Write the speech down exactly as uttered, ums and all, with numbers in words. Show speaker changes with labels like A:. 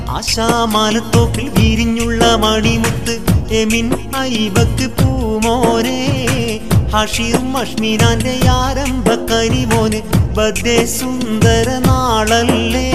A: ആശാമാലത്തോപ്പിൽ വിരിഞ്ഞുള്ള മണിമുത്ത് എമിൻ ഐബക്ക് പൂമോനെ ഹഷീറും അഷ്മിനാന്റെ ആരംഭ കരിമോന് ബദ്ദേ സുന്ദര നാളല്ലേ